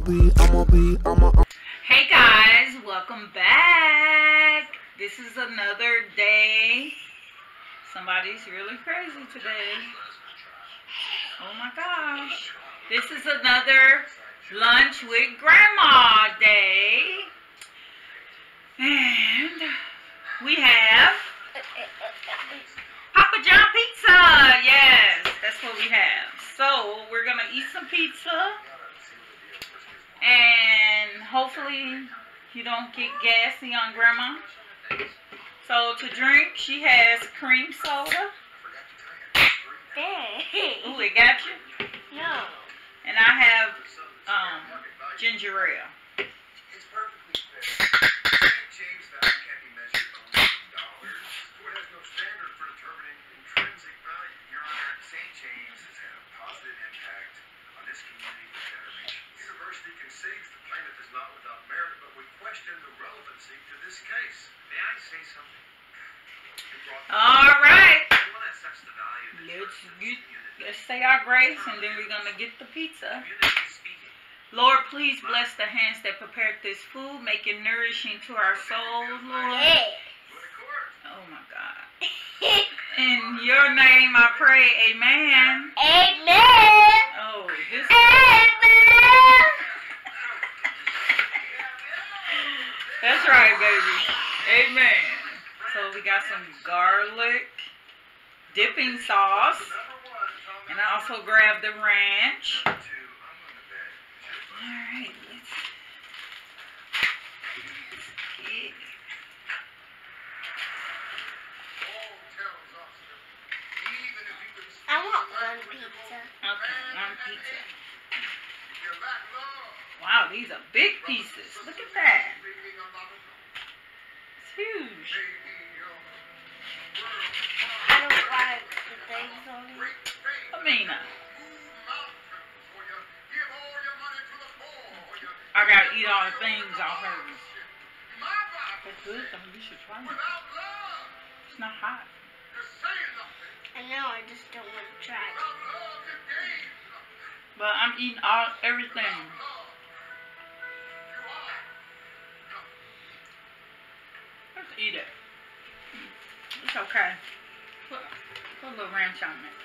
Hey guys, welcome back. This is another day. Somebody's really crazy today. Oh my gosh. This is another lunch with grandma day. And we have Papa John pizza. Yes, that's what we have. So we're going to eat some pizza. And hopefully you don't get gassy on grandma. So to drink, she has cream soda. Ooh, it got you? No. And I have ginger ale. It's perfectly fair. St. James value can't be measured only in dollars. Court has no standard for determining intrinsic value. Your Honor, St. James has had a positive impact on this community for generations. The university concedes the plaintiff is not without merit, but we question the relevancy to this case. May I say something? All right. You want to assess the value of the Let's say our grace, and then we're going to get the pizza. community speaking. Lord, please bless the hands that prepared this food. Make it nourishing to our souls, Lord. Yeah. Go to court. Oh, my God. In your name I pray, amen. Amen. Oh, this... Amen. That's right, baby. Amen. So we got some garlic dipping sauce. And I also grabbed the ranch. Alright, let's get... I want one pizza. Okay, one pizza. Wow, these are big pieces. Look at that. It's huge. I don't like the things on it. Amina. I gotta eat all the things off hers. That's good though. You should try it. It's not hot. I know, I just don't want to try it. But I'm eating everything. Let's eat it. It's okay. Put a little ranch on it.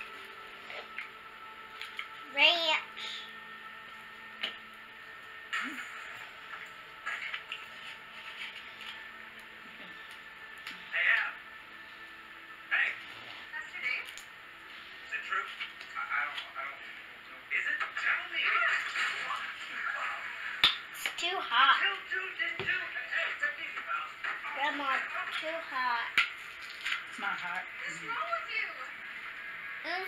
Ranch. Hey, Al. Hey. Pastor Dave? Is it true? I don't. Is it? Tell me. It's too hot. Hey, take it easy, pal. Grandma, it's too hot. It's not hot. What's wrong with you? Mm.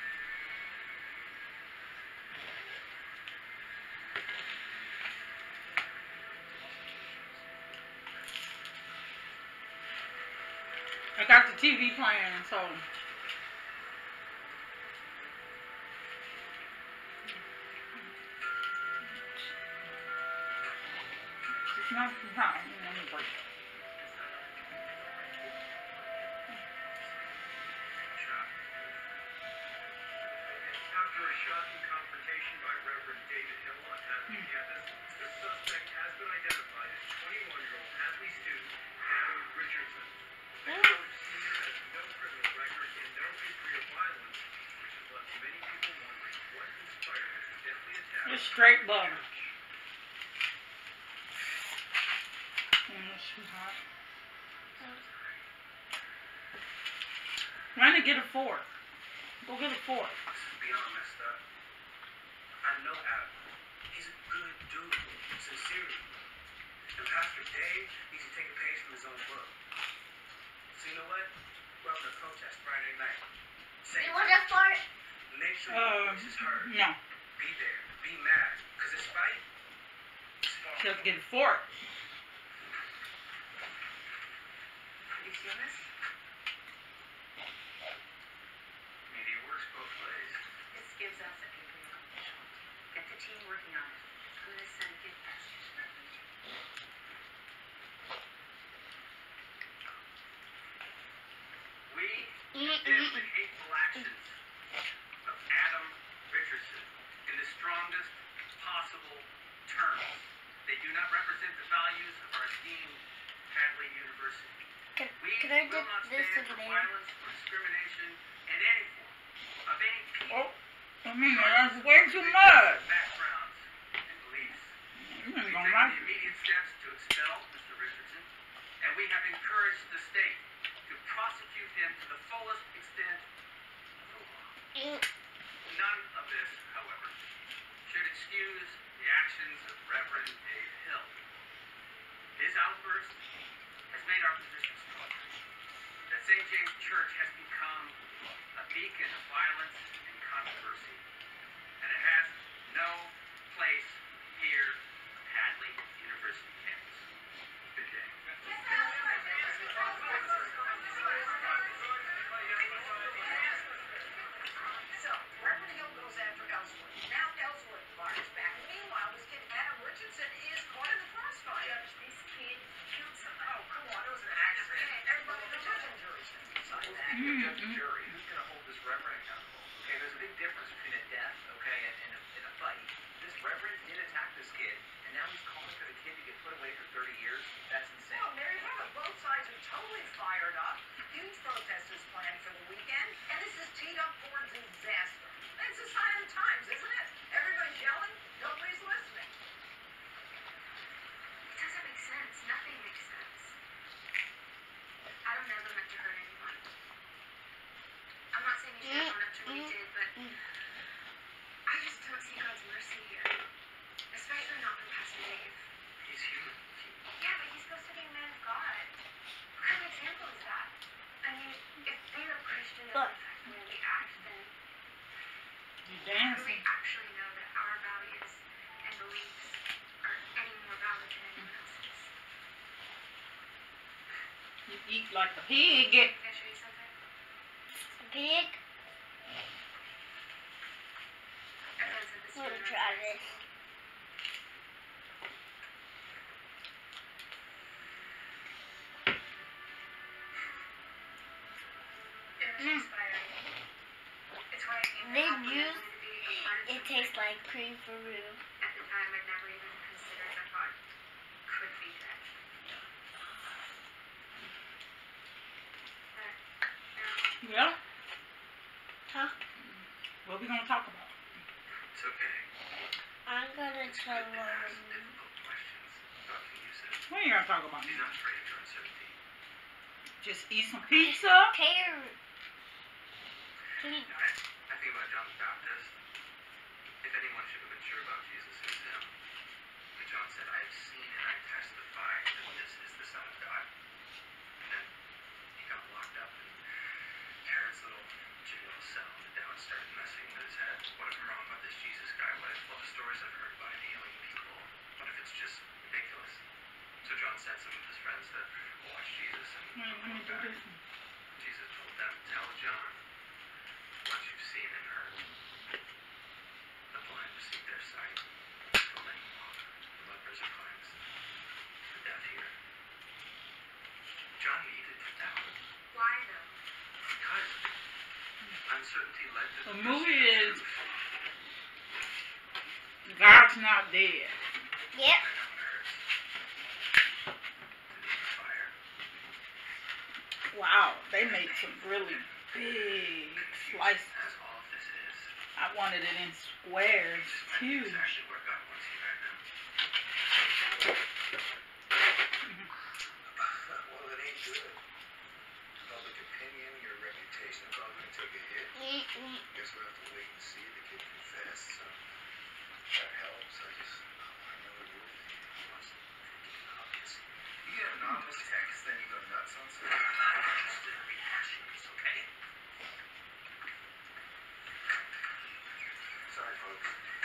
I got the TV playing, so it's not too hot. Let me break it. After a shocking confrontation by Reverend David Hill on Hadley campus, the suspect has been identified as 21-year-old Hadley student Adam Richardson. The college senior has no criminal record and no history of violence, which has left many people wondering what inspired his deadly attack. It's straight butter. It's too hot. Trying to get a fork. Go get a fork. This is beyond messed up. I know Adam. He's a good dude, sincerely. And Pastor Dave needs to take a page from his own book. So you know what? We're on the protest Friday night. Say You want a fart? make sure your voice is heard. No. Be there. Be mad. Because this fight is far. She has to get a fork. You seen this? Maybe it works both ways. This gives us a conclusion. Get the team working on it. I'm going to send gift messages to Reverend. We condemn the hateful actions of Adam Richardson in the strongest possible I mean, that's way too much. Backgrounds and beliefs. You ain't We gonna take like the it. immediate steps to expel Mr. Richardson, and we have encouraged the state to prosecute him to the fullest extent of the law. None of this, however, should excuse the actions of Reverend Dave Hill. His outburst has made our position stronger. That St. James Church has become a beacon of violence and controversy, and it has no place here on Hadley University campus. Good day. So, Reverend Hill goes after Ellswood. Now Ellswood barks back. Meanwhile, this kid Adam Richardson is caught in the crossfire. This kid killed somebody. Oh, come on. It was an accident. Everybody in the judge and jury's going to decide that. Judge and jury, who's going to hold this reverend accountable? Okay, there's a big difference between a death, okay, and a fight. This reverend did attack this kid, and now he's calling for the kid to get put away for 30 years. That's insane. Well, there you have it. Both sides are totally fired up. Huge protest is planned for the weekend, and this is teed up for disaster. It's a sign of the times, isn't it? Everybody's yelling, nobody's listening. It doesn't make sense. Nothing makes sense. Adam never meant to hurt anyone. I'm not saying he should have owned up to what he did, but I just don't see God's mercy here. Especially not with Pastor Dave. He's human. Yeah, but he's supposed to be a man of God. What kind of example is that? I mean, if being a Christian doesn't affect the way we act, then You do we dancing. actually know that our values and beliefs are any more valid than anyone else's? You eat like a pig. Can I show you something? Big. Everyone said this I'm gonna food try was this. It was inspiring. It's why I came They to Apple use- to be a part of It something tastes like cream Peru. at the time I'd never even considered that God could be dead. But now, Yeah? Huh? What we gonna talk about? It's okay. I'm gonna It's tell good to ask them. difficult questions. Dr. Yusuf, What are you gonna talk about? she's not afraid of your uncertainty. Just eat some pizza? Carrot. I think about John the Baptist. If anyone should have been sure about Jesus, it was him. And John said, I have seen and I testify that this is the Son of God. And then he got locked up in Herod's little jail cell, and the doubts started messing with his head. What if I'm wrong about this Jesus guy? What if all the stories I've heard about him healing people? What if it's just ridiculous? So John sent some of his friends to watch Jesus, and Let me do this. Jesus told them, tell John what you've seen and heard. The blind receive their sight, the lame walk, the lepers are cleansed, the deaf hear. John needed to doubt why though? because uncertainty led to The the movie pursuit of is- truth. God's not dead. Yep. I know it hurts to be in the fire. Wow, they made some really big slices. As all of this is, I wanted it in squares. this It's might be huge. exactly where God wants you right now. Well, it ain't good. Public opinion, your reputation is all going to take a hit. Guess we'll have to wait and see. The kid confessed, so that helps. I know what you're thinking. What's freaking obvious? You get an anonymous text, then you go nuts on something. I'm not interested in reactions, okay? Sorry, folks.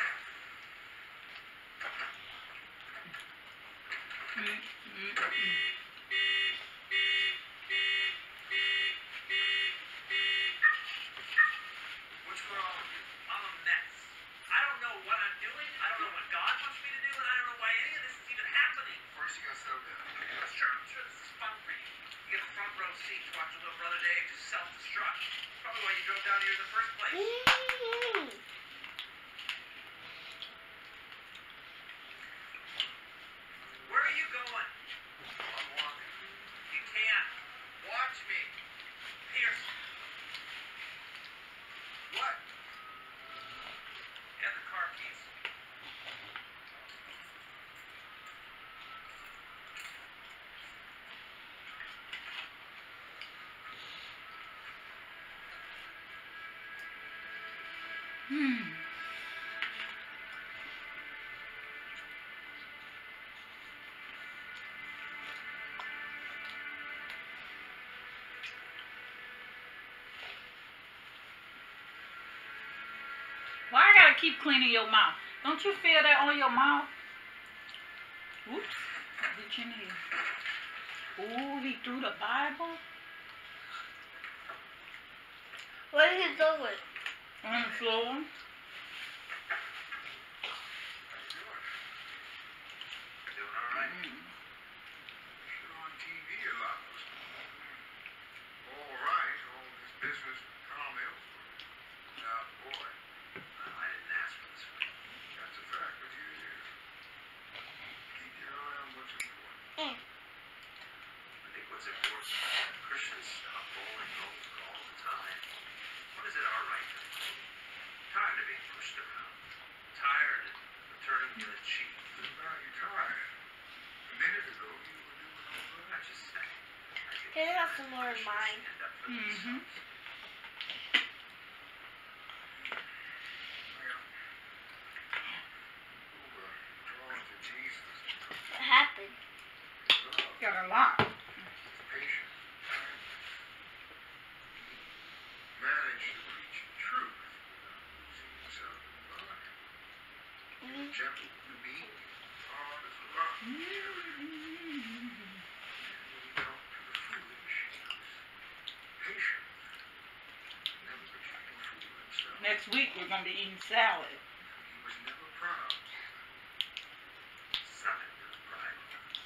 What's wrong with you? I'm a mess. I don't know what I'm doing. I don't know what God wants me to do, and I don't know why any of this is even happening. First, you got so good. Sure, this is fun for you. You get a front row seat to watch your little brother Dave just self-destruct. Probably why you drove down here in the first place. Where are you going? I'm walking. You can't. Watch me. Pearson. What? Hmm. Why I gotta keep cleaning your mouth? Don't you feel that on your mouth? Oops. Hit your nail. Ooh, he threw the Bible What did he do with? on the floor. How you doing? Doing all right? You're on TV a lot. All right, all this business with Tom Ellsworth. Now, boy. I didn't ask for this one. That's a fact, but here it is. Keep your eye on what's important. I think what's important is that Christians stop bowling over all the time. When is it our right to vote? Tired of being pushed around. Tired of returning to the chief. Now you're tired. A minute ago, you were doing all right. I'm just saying. Can I have some more in mine? Stand up for Mm-hmm. themselves. Well, drawn to Jesus. What happened? Love, Got a lot. patience, kindness. Manage to preach the truth without losing himself in the body. Gentle to the meek, hard as a rock. And when he talked to the foolish, he was patient. Never became a fool himself. Next week we're gonna be eating salad. He was never proud. Something to the pride.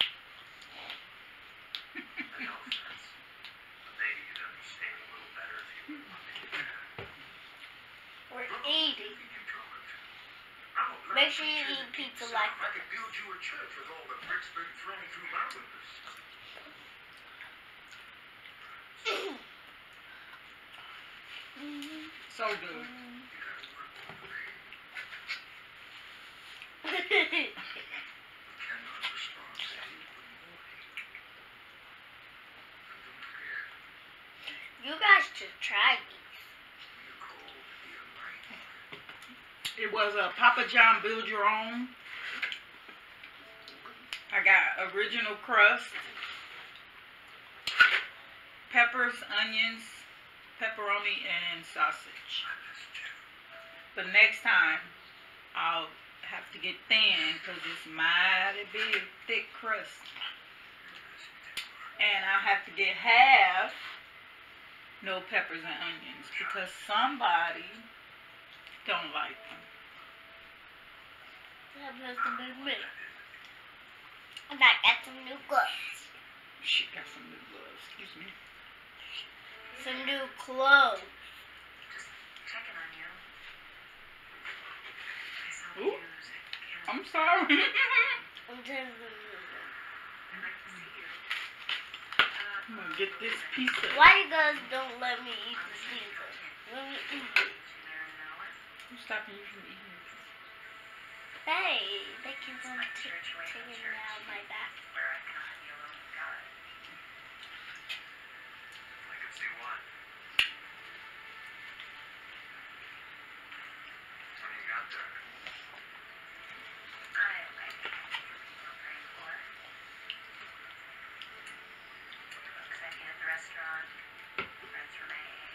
No offense. But maybe you'd understand a little better if you were my man. We're eating. I'm a Make sure black you preacher eat that pizza keeps like I could build you a church with all the bricks being thrown through my windows. So good. You gotta work all the pain. You cannot respond to hate with more hate. And don't forget, You guys should try these. we are called to be a light. It was a Papa John build your own. I got original crust, peppers, onions, pepperoni, and sausage. I missed you. But next time, I'll have to get thin because it's mighty big, thick crust. And I'll have to get half no peppers and onions because somebody don't like them. That must have been me. And I got some new gloves. She got some new gloves. Excuse me. Some new clothes. Just checking on you. I saw the Ooh. news. It I'm sorry. I'm telling you. I'd like to see you. I'm gonna get this pizza. Why you guys don't let me eat the pizza? Let me eat it. You there and know it. I'm stopping you from eating it. Hey, they keep on Like church away from taking it church. out of my back. Where I come, you alone with God. I can see why. What do you got there? I like people praying for. Looks like you have the restaurant. Friends from AA.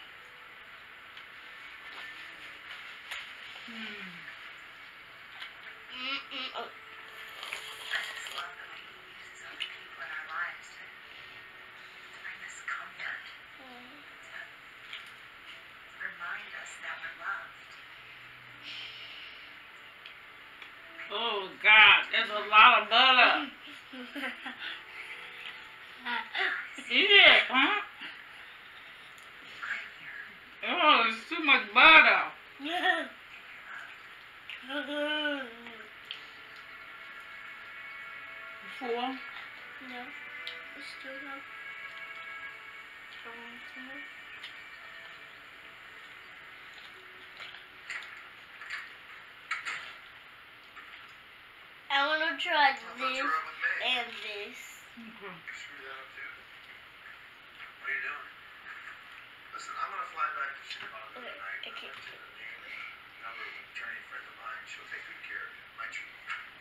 Oh. I just love the way he uses other people in our lives to bring us comfort. To remind us that we're loved. Oh God, there's a lot of butter. Eat it, huh? I'm here. Oh, it's too much butter. Yeah. Four. No. We still have some more. I want to try What's this wrong with me? and this. Okay. You screwed that up too? What are you doing? Listen, I'm gonna fly back to Chicago Okay, tonight. I can't To the Navy. number of an attorney friend of mine. She'll take good care of you. My treat.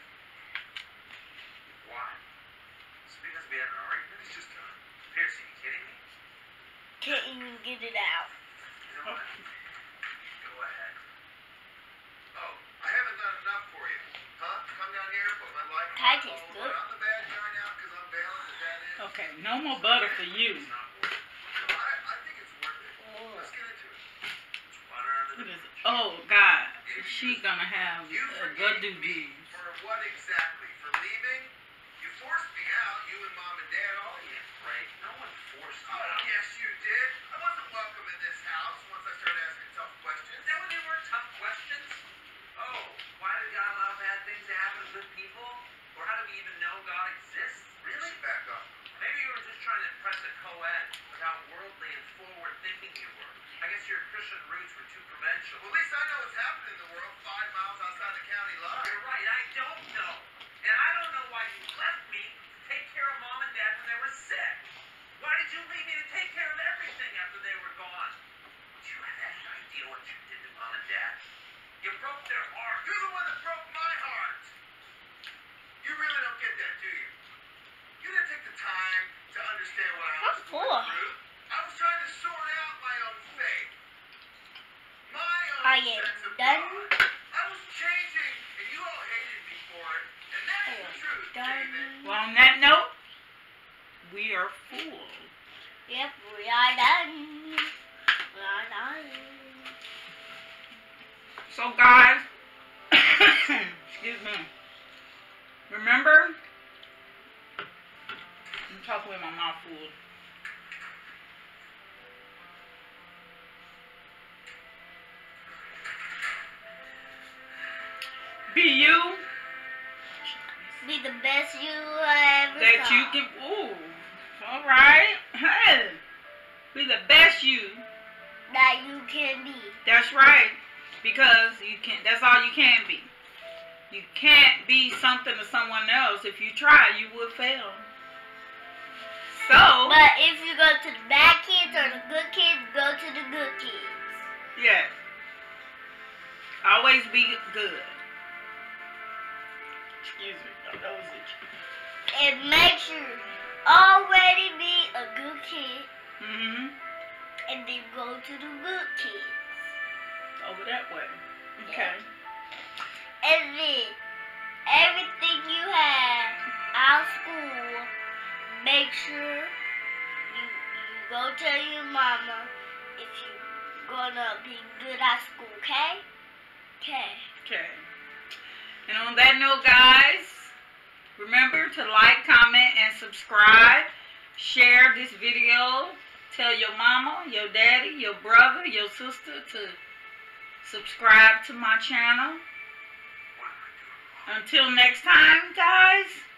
Why? It's because we had an argument. It's just Pierce, are you kidding me? Can't even get it out. You know what? Go ahead. Oh, I haven't done enough for you. Huh? Come down here, put my life on Pie hold. tastes But good. I'm the bad guy now because I'm bailing the dead end. Okay, no more butter for you. It's not worth it. No, I think it's worth it. Let's get into it. It's water under What the is it? Oh, God. She gonna have You a forgave good me do. for what exactly? For leaving? You forced me out, you and Mom and Dad, all of you. Right. No one forced you out. Yes, you did. I wasn't welcome in this house once I started asking tough questions. Is that when they were tough questions? Oh, why did God allow bad things to happen to good people? Or how do we even know God exists? Really? Back up. Maybe you were just trying to impress a co-ed with how worldly and forward-thinking you were. I guess your Christian roots were too conventional. Well, at least I know what's happening in the world 5 miles outside the county line. You're right, I don't know. And I don't know why you left me to take care of Mom and Dad when they were sick. Why did you leave me to take care of everything after they were gone? Do you have any idea what you did to Mom and Dad? You broke their heart. You're the one that broke my heart. You really don't get that, do you? You didn't take the time to understand what I was going through. I was trying to sort out my own faith. My I own am sense of done. God. I was changing, and you all hated me for it. And that's I the am truth, done. David. Well, on that note, we are full. Yep, we are done. We are done. So, guys, excuse me. Remember, I'm talking with my mouth full. Be you Be the best you ever that saw. you can. Ooh, all right. Hey, be the best you. That you can be. That's right. Because you can. That's all you can be. You can't be something to someone else. If you try, you will fail. So, But if you go to the bad kids or the good kids, go to the good kids. yes. Always be good. Excuse me. No, that was it. And make sure already be a good kid Mm-hmm. and then go to the good kids. Over that way. Okay. And then everything you have out of school, make sure you go tell your mama if you're gonna be good at school, okay? Okay. Okay. And on that note, guys, remember to like, comment, and subscribe. Share this video. Tell your mama, your daddy, your brother, your sister to subscribe to my channel. Until next time, guys.